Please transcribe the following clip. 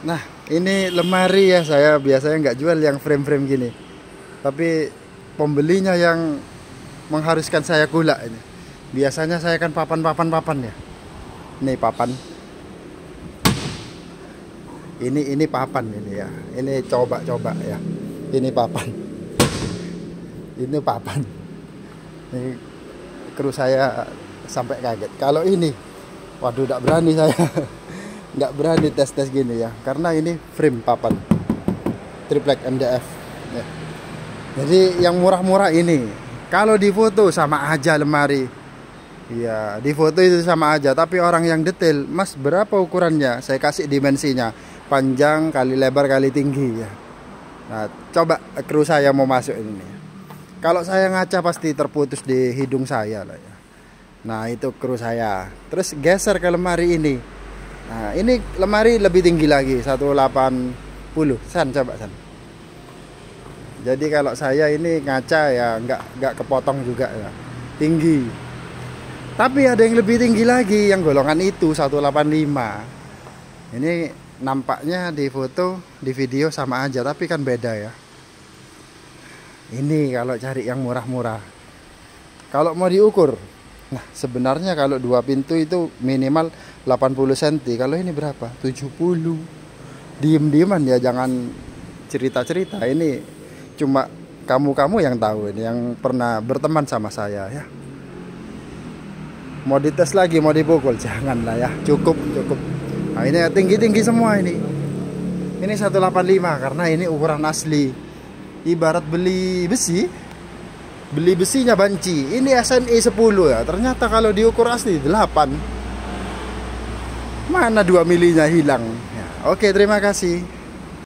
Nah, ini lemari ya, saya biasanya nggak jual yang frame-frame gini. Tapi pembelinya yang mengharuskan saya gula ini. Biasanya saya kan papan ya. Ini papan. Ini papan ini ya. Ini coba-coba ya. Ini papan. Ini papan. Ini kru saya sampai kaget. Kalau ini, waduh, nggak berani saya. Nggak berani tes gini ya, karena ini frame papan triplek MDF ya. Jadi yang murah-murah ini, kalau di foto sama aja lemari ya, di foto itu sama aja, tapi orang yang detail, Mas berapa ukurannya, saya kasih dimensinya, panjang kali lebar kali tinggi ya. Nah, coba kru saya mau masuk ini, kalau saya ngaca pasti terputus di hidung saya lah ya. Nah, itu kru saya, terus geser ke lemari ini. Nah, ini lemari lebih tinggi lagi, 180 san, coba san. Jadi kalau saya ini ngaca ya nggak kepotong juga ya, tinggi. Tapi ada yang lebih tinggi lagi, yang golongan itu 185. Ini nampaknya di foto, di video sama aja, tapi kan beda ya. Ini kalau cari yang murah-murah. Kalau mau diukur, nah sebenarnya kalau 2 pintu itu minimal 80 cm. Kalau ini berapa? 70. Diem-dieman ya, jangan cerita-cerita. Ini cuma kamu-kamu yang tahu ini, yang pernah berteman sama saya ya. Mau dites lagi, mau dipukul, janganlah ya. Cukup. Nah, ini tinggi-tinggi semua ini. Ini 185 karena ini ukuran asli. Ibarat beli besi, beli besinya banci. Ini SNI 10 ya. Ternyata kalau diukur asli 8. Mana 2 milinya hilang ya. Oke, terima kasih.